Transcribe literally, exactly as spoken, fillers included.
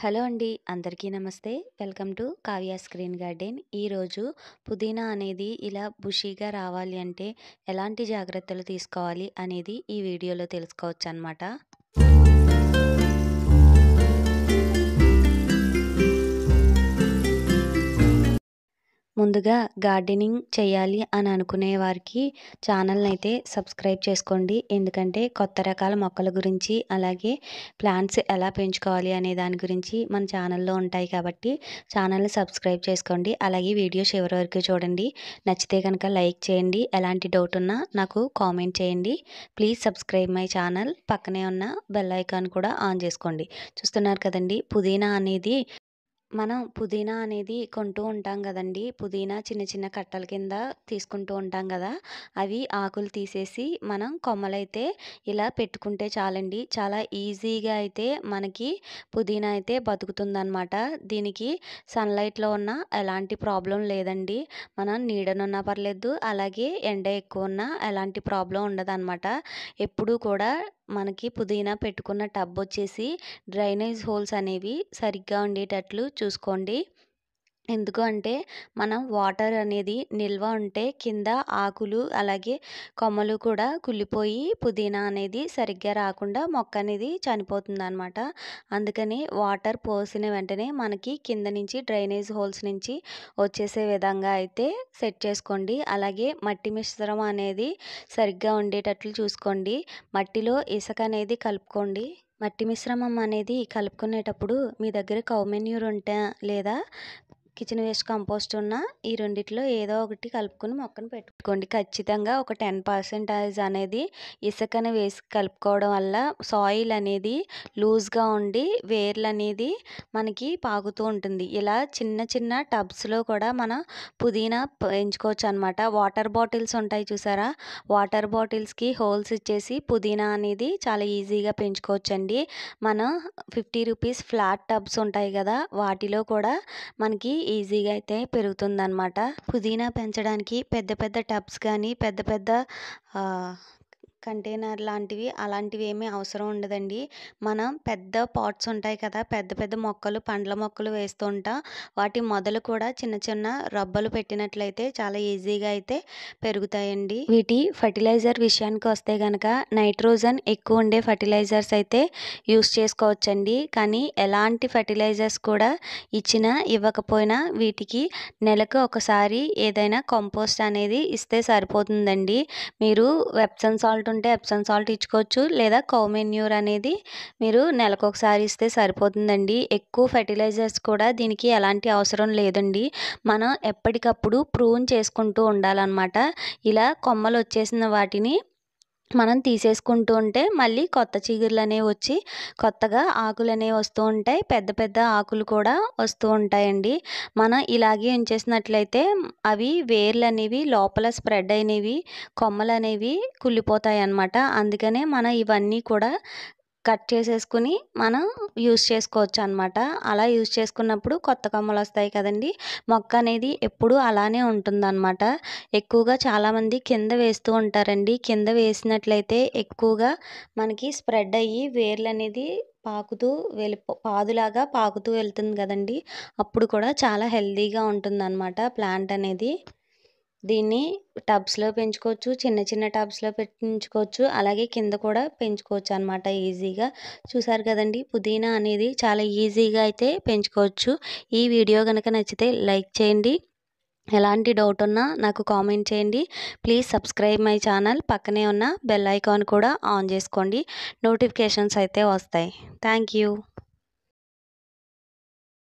Hello అండి. అందరికీ నమస్తే. Welcome to Kavya's green garden. ఈరోజు పుదీనా అనేది ఇలా బుషీగా రావాలి అంటే ఎలాంటి జాగ్రత్తలు తీసుకోవాలి అనేది ఈ వీడియోలో తెలుసుకోవచ్చనమాట. ముందుగా గార్డెనింగ్ చేయాలి అని అనుకునే వారికి ఛానల్ని అయితే సబ్స్క్రైబ్ చేసుకోండి. ఎందుకంటే కొత్త రకాల మొక్కల గురించి అలాగే ప్లాంట్స్ ఎలా పెంచుకోవాలి అనే దాని గురించి మన ఛానల్లో ఉంటాయి కాబట్టి ఛానల్ని సబ్స్క్రైబ్ చేసుకోండి. అలాగే వీడియో చివరి వరకు చూడండి. నచ్చితే కనుక లైక్ చేయండి. ఎలాంటి డౌట్ ఉన్నా నాకు కామెంట్ చేయండి. Please subscribe my channel. పక్కనే ఉన్న బెల్ ఐకాన్ కూడా ఆన్ చేసుకోండి. చూస్తున్నారు కదండి, పుదీనా అనేది మనం పుదీనా అనేది కొంటూ ఉంటాం కదండి. పుదీనా చిన్న చిన్న కట్టల కింద తీసుకుంటూ ఉంటాం కదా. అవి ఆకులు తీసేసి మనం కొమ్మలైతే ఇలా పెట్టుకుంటే చాలండి. చాలా ఈజీగా అయితే మనకి పుదీనా అయితే బతుకుతుందన్నమాట. దీనికి సన్లైట్లో ఉన్న ఎలాంటి ప్రాబ్లం లేదండి. మనం నీడనున్నా పర్లేదు, అలాగే ఎండ ఎక్కువ ఉన్నా ఎలాంటి ప్రాబ్లం ఉండదన్నమాట. ఎప్పుడూ కూడా మనకి పుదీనా పెట్టుకున్న టబ్ వచ్చేసి డ్రైనేజ్ హోల్స్ అనేవి సరిగ్గా ఉండేటట్లు చూసుకోండి. ఎందుకు అంటే మనం వాటర్ అనేది నిల్వ ఉంటే కింద ఆకులు అలాగే కొమ్మలు కూడా కుళ్ళిపోయి పుదీనా అనేది సరిగ్గా రాకుండా మొక్క అనేది చనిపోతుంది అనమాట. అందుకని వాటర్ పోసిన వెంటనే మనకి కింద నుంచి డ్రైనేజ్ హోల్స్ నుంచి వచ్చేసే విధంగా అయితే సెట్ చేసుకోండి. అలాగే మట్టి మిశ్రమం అనేది సరిగ్గా ఉండేటట్లు చూసుకోండి. మట్టిలో ఇసుక అనేది కలుపుకోండి. మట్టి మిశ్రమం అనేది కలుపుకునేటప్పుడు మీ దగ్గర కౌ మెన్యూర్ ఉంటే లేదా కిచెన్ వేస్ట్ కంపోస్ట్ ఉన్న ఈ రెండిట్లో ఏదో ఒకటి కలుపుకొని మొక్కను పెట్టుకోండి. ఖచ్చితంగా ఒక టెన్ పర్సెంటేజ్ అనేది ఇసుకను వేసి కలుపుకోవడం వల్ల సాయిల్ అనేది లూజ్గా ఉండి వేర్లు అనేది మనకి పాకుతూ ఉంటుంది. ఇలా చిన్న చిన్న టబ్స్లో కూడా మనం పుదీనా పెంచుకోవచ్చు అనమాట. వాటర్ బాటిల్స్ ఉంటాయి చూసారా, వాటర్ బాటిల్స్కి హోల్స్ ఇచ్చేసి పుదీనా అనేది చాలా ఈజీగా పెంచుకోవచ్చండి. మనం ఫిఫ్టీ రూపీస్ ఫ్లాట్ టబ్స్ ఉంటాయి కదా, వాటిలో కూడా మనకి ఈజీగా అయితే పెరుగుతుందన్నమాట. పుదీనా పెంచడానికి పెద్ద పెద్ద టబ్స్ కానీ పెద్ద పెద్ద కంటైనర్ లాంటివి అలాంటివి ఏమీ అవసరం ఉండదండి. మనం పెద్ద పాట్స్ ఉంటాయి కదా, పెద్ద పెద్ద మొక్కలు పండ్ల మొక్కలు వేస్తూ ఉంటాం. వాటి మొదలు కూడా చిన్న చిన్న రబ్బలు పెట్టినట్లయితే చాలా ఈజీగా అయితే పెరుగుతాయండి. వీటి ఫర్టిలైజర్ విషయానికి వస్తే కనుక నైట్రోజన్ ఎక్కువ ఉండే ఫర్టిలైజర్స్ అయితే యూస్ చేసుకోవచ్చండి. కానీ ఎలాంటి ఫర్టిలైజర్స్ కూడా ఇచ్చినా ఇవ్వకపోయినా వీటికి నెలకు ఒకసారి ఏదైనా కంపోస్ట్ అనేది ఇస్తే సరిపోతుందండి. మీరు ఎప్సమ్ సాల్ట్ ఉంటే ఎప్సమ్ సాల్ట్ ఇచ్చుకోవచ్చు, లేదా కౌ మెన్యూర్ అనేది మీరు నెలకు ఒకసారి ఇస్తే సరిపోతుందండి. ఎక్కువ ఫర్టిలైజర్స్ కూడా దీనికి ఎలాంటి అవసరం లేదండి. మనం ఎప్పటికప్పుడు ప్రూన్ చేసుకుంటూ ఉండాలన్నమాట. ఇలా కొమ్మలు వచ్చేసిన వాటిని మనం తీసేసుకుంటూ ఉంటే మళ్ళీ కొత్త చిగుర్లు అనేవి వచ్చి కొత్తగా ఆకులు అనేవి వస్తూ ఉంటాయి. పెద్ద పెద్ద ఆకులు కూడా వస్తూ ఉంటాయండి. మనం ఇలాగే ఉంచేసినట్లయితే అవి వేర్లు అనేవి లోపల స్ప్రెడ్ అయినవి కొమ్మలు అనేవి కుళ్ళిపోతాయి అన్నమాట. అందుకనే మనం ఇవన్నీ కూడా కట్ చేసేసుకుని మనం యూస్ చేసుకోవచ్చు అనమాట. అలా యూస్ చేసుకున్నప్పుడు కొత్త కొమ్మలు వస్తాయి కదండి. మొక్క అనేది ఎప్పుడూ అలానే ఉంటుందన్నమాట. ఎక్కువగా చాలామంది కింద వేస్తూ ఉంటారండి. కింద వేసినట్లయితే ఎక్కువగా మనకి స్ప్రెడ్ అయ్యి వేర్లు అనేది పాకుతూ వెళ్ళిపో పాదులాగా పాకుతూ వెళ్తుంది కదండి. అప్పుడు కూడా చాలా హెల్తీగా ఉంటుందన్నమాట ప్లాంట్ అనేది. దీన్ని టబ్స్లో పెంచుకోవచ్చు, చిన్న చిన్న టబ్స్లో పెంచుకోవచ్చు, అలాగే కింద కూడా పెంచుకోవచ్చు అనమాట ఈజీగా. చూసారు కదండి, పుదీనా అనేది చాలా ఈజీగా అయితే పెంచుకోవచ్చు. ఈ వీడియో కనుక నచ్చితే లైక్ చేయండి. ఎలాంటి డౌట్ ఉన్నా నాకు కామెంట్ చేయండి. Please subscribe my channel. పక్కనే ఉన్న బెల్ ఐకాన్ కూడా ఆన్ చేసుకోండి. నోటిఫికేషన్స్ అయితే వస్తాయి. Thank you.